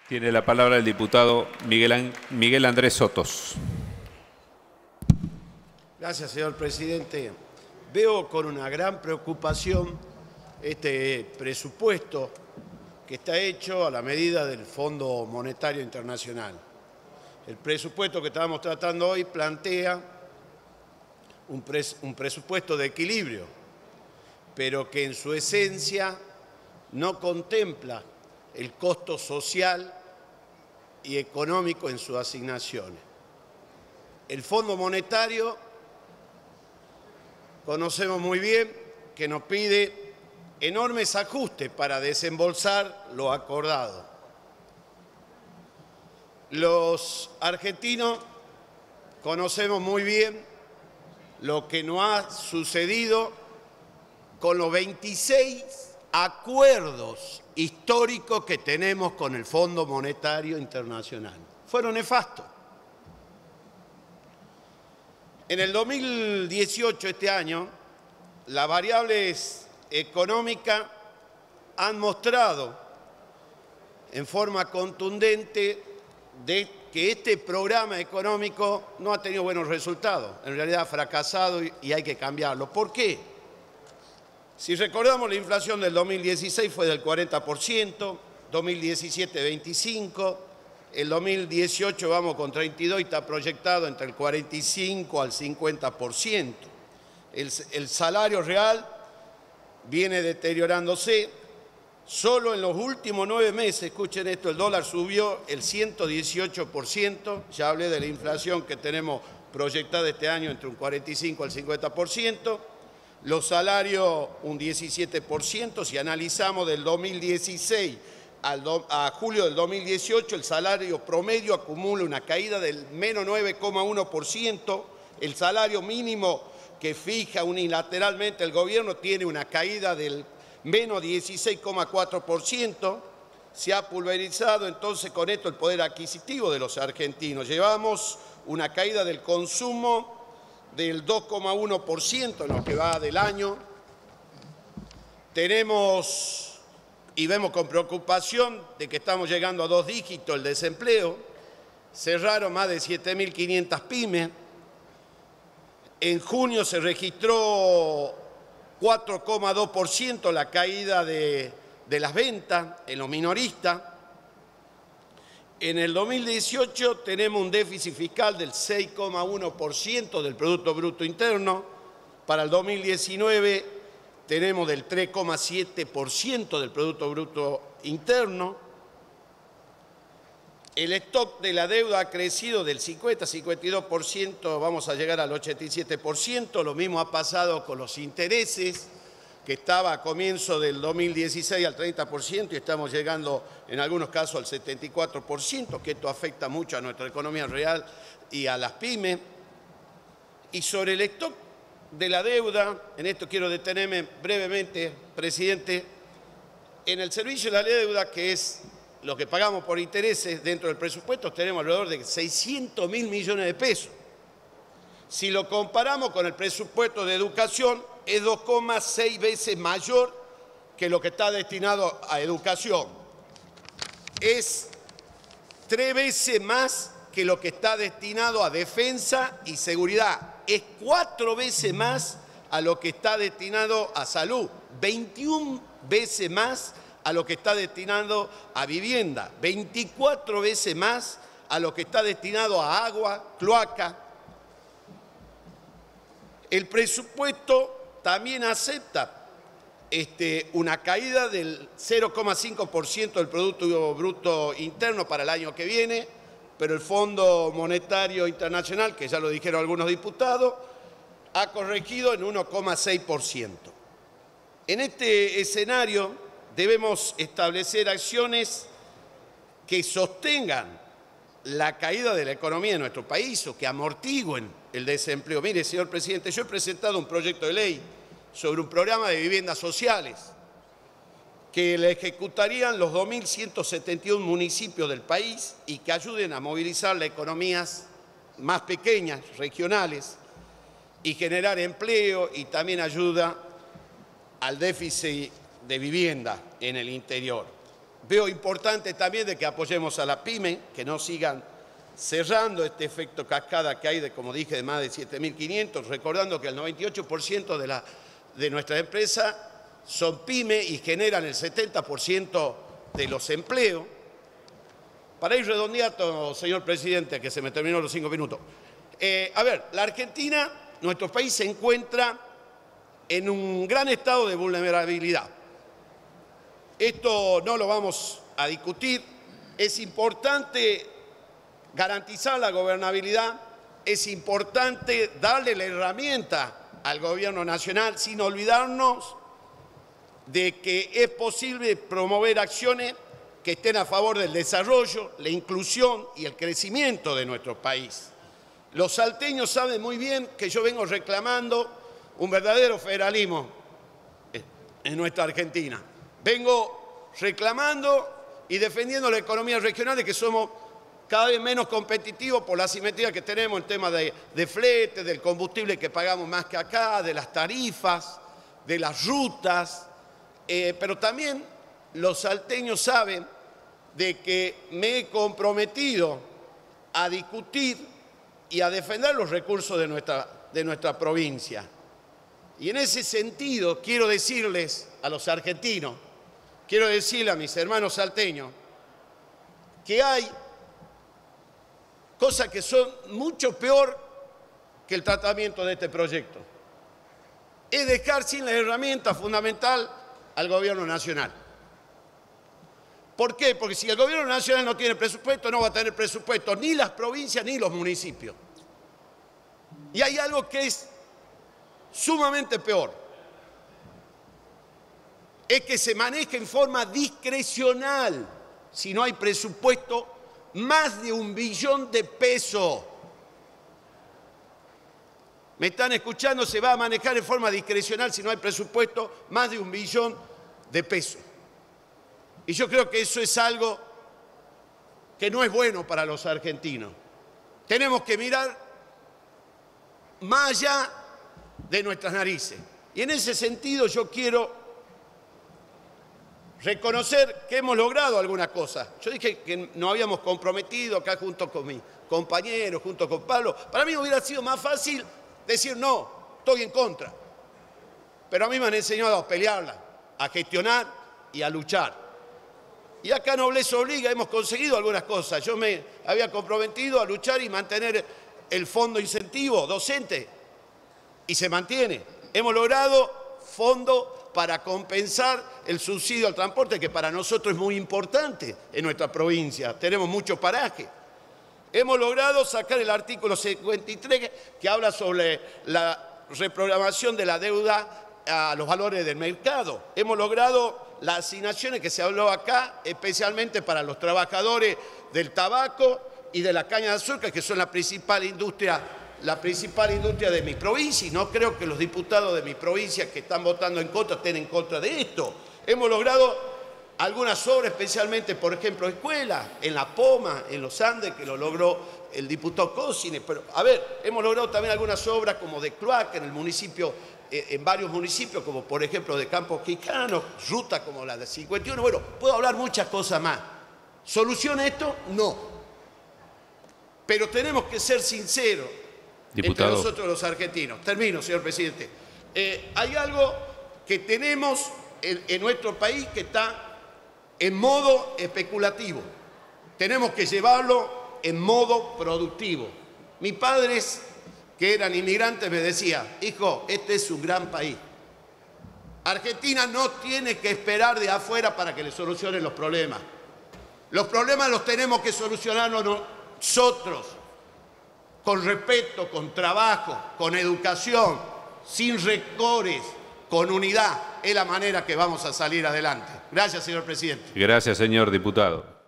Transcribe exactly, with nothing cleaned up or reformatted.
Tiene la palabra el diputado Miguel, Miguel Andrés Sotos. Gracias, señor presidente. Veo con una gran preocupación este presupuesto que está hecho a la medida del Fondo Monetario Internacional. El presupuesto que estamos tratando hoy plantea un, pres un presupuesto de equilibrio, pero que en su esencia no contempla el costo social y económico en sus asignaciones. El Fondo Monetario, conocemos muy bien que nos pide enormes ajustes para desembolsar lo acordado. Los argentinos conocemos muy bien lo que nos ha sucedido con los veintiséis acuerdos históricos que tenemos con el Fondo Monetario Internacional. Fueron nefastos. En el dos mil dieciocho, este año, las variables económicas han mostrado en forma contundente de que este programa económico no ha tenido buenos resultados. En realidad ha fracasado y hay que cambiarlo. ¿Por qué? Si recordamos, la inflación del dos mil dieciséis fue del cuarenta por ciento, dos mil diecisiete veinticinco por ciento, el dos mil dieciocho vamos con treinta y dos y está proyectado entre el cuarenta y cinco al cincuenta por ciento. El, el salario real viene deteriorándose. Solo en los últimos nueve meses, escuchen esto, el dólar subió el ciento dieciocho por ciento. Ya hablé de la inflación que tenemos proyectada este año entre un cuarenta y cinco al cincuenta por ciento. Los salarios un diecisiete por ciento. Si analizamos del dos mil dieciséis al do, a julio del dos mil dieciocho, el salario promedio acumula una caída del menos nueve coma uno por ciento. El salario mínimo que fija unilateralmente el gobierno tiene una caída del menos dieciséis coma cuatro por ciento. Se ha pulverizado entonces con esto el poder adquisitivo de los argentinos. Llevamos una caída del consumo del dos coma uno por ciento en lo que va del año. Tenemos y vemos con preocupación de que estamos llegando a dos dígitos el desempleo. Cerraron más de siete mil quinientas pymes. En junio se registró cuatro coma dos por ciento la caída de, de las ventas en los minoristas. En el dos mil dieciocho tenemos un déficit fiscal del seis coma uno por ciento del Producto Bruto Interno. Para el dos mil diecinueve tenemos del tres coma siete por ciento del Producto Bruto Interno. El stock de la deuda ha crecido del cincuenta a cincuenta y dos por ciento, vamos a llegar al ochenta y siete por ciento. Lo mismo ha pasado con los intereses, que estaba a comienzo del dos mil dieciséis al treinta por ciento y estamos llegando en algunos casos al setenta y cuatro por ciento, que esto afecta mucho a nuestra economía real y a las pymes. Y sobre el stock de la deuda, en esto quiero detenerme brevemente, presidente. En el servicio de la deuda, que es lo que pagamos por intereses dentro del presupuesto, tenemos alrededor de seiscientos mil millones de pesos. Si lo comparamos con el presupuesto de educación, es dos coma seis veces mayor que lo que está destinado a educación. Es tres veces más que lo que está destinado a defensa y seguridad. Es cuatro veces más a lo que está destinado a salud. veintiuna veces más a lo que está destinado a vivienda. veinticuatro veces más a lo que está destinado a agua, cloaca. El presupuesto también acepta este, una caída del cero coma cinco por ciento del Producto Bruto Interno para el año que viene, pero el Fondo Monetario Internacional, que ya lo dijeron algunos diputados, ha corregido en uno coma seis por ciento. En este escenario debemos establecer acciones que sostengan la caída de la economía de nuestro país o que amortigüen el desempleo. Mire, señor presidente, yo he presentado un proyecto de ley sobre un programa de viviendas sociales que le ejecutarían los dos mil ciento setenta y uno municipios del país y que ayuden a movilizar las economías más pequeñas, regionales, y generar empleo y también ayuda al déficit de vivienda en el interior. Veo importante también de que apoyemos a la pyme, que no sigan cerrando este efecto cascada que hay, de, como dije, de más de siete mil quinientos, recordando que el noventa y ocho por ciento de, la, de nuestras empresas son pyme y generan el setenta por ciento de los empleos. Para ir redondeando, señor presidente, que se me terminó los cinco minutos. Eh, a ver, la Argentina, nuestro país, se encuentra en un gran estado de vulnerabilidad. Esto no lo vamos a discutir. Es importante garantizar la gobernabilidad, es importante darle la herramienta al gobierno nacional sin olvidarnos de que es posible promover acciones que estén a favor del desarrollo, la inclusión y el crecimiento de nuestro país. Los salteños saben muy bien que yo vengo reclamando un verdadero federalismo en nuestra Argentina. Vengo reclamando y defendiendo la economía regional, de que somos cada vez menos competitivos por la asimetría que tenemos en temas de, de flete, del combustible que pagamos más que acá, de las tarifas, de las rutas, eh, pero también los salteños saben de que me he comprometido a discutir y a defender los recursos de nuestra, de nuestra provincia. Y en ese sentido quiero decirles a los argentinos, quiero decirle a mis hermanos salteños, que hay cosas que son mucho peor que el tratamiento de este proyecto. Es dejar sin la herramienta fundamental al gobierno nacional. ¿Por qué? Porque si el gobierno nacional no tiene presupuesto, no va a tener presupuesto ni las provincias ni los municipios. Y hay algo que es sumamente peor. Es que se maneja en forma discrecional, si no hay presupuesto, más de un billón de pesos. ¿Me están escuchando? Se va a manejar en forma discrecional, si no hay presupuesto, más de un billón de pesos. Y yo creo que eso es algo que no es bueno para los argentinos. Tenemos que mirar más allá de nuestras narices. Y en ese sentido yo quiero reconocer que hemos logrado algunas cosas. Yo dije que nos habíamos comprometido acá junto con mis compañeros, junto con Pablo. Para mí hubiera sido más fácil decir no, estoy en contra. Pero a mí me han enseñado a pelearla, a gestionar y a luchar. Y acá Nobleza Obliga, hemos conseguido algunas cosas. Yo me había comprometido a luchar y mantener el fondo incentivo docente, y se mantiene. Hemos logrado fondo para compensar el subsidio al transporte, que para nosotros es muy importante en nuestra provincia. Tenemos mucho paraje. Hemos logrado sacar el artículo cincuenta y tres, que habla sobre la reprogramación de la deuda a los valores del mercado. Hemos logrado las asignaciones que se habló acá, especialmente para los trabajadores del tabaco y de la caña de azúcar, que son la principal industria, la principal industria de mi provincia, y no creo que los diputados de mi provincia que están votando en contra estén en contra de esto. Hemos logrado algunas obras, especialmente, por ejemplo, escuelas, en La Poma, en los Andes, que lo logró el diputado Cosine. Pero, a ver, hemos logrado también algunas obras como de cloaca en el municipio, en varios municipios, como por ejemplo de Campos Quijano, ruta como la de cincuenta y uno. Bueno, puedo hablar muchas cosas más. ¿Soluciona esto? No. Pero tenemos que ser sinceros, diputado, entre nosotros los argentinos. Termino, señor presidente. Eh, hay algo que tenemos en, en nuestro país que está en modo especulativo. Tenemos que llevarlo en modo productivo. Mis padres, que eran inmigrantes, me decían: hijo, este es un gran país. Argentina no tiene que esperar de afuera para que le solucionen los problemas. Los problemas los tenemos que solucionar nosotros, con respeto, con trabajo, con educación, sin rencores, con unidad. Es la manera que vamos a salir adelante. Gracias, señor presidente. Gracias, señor diputado.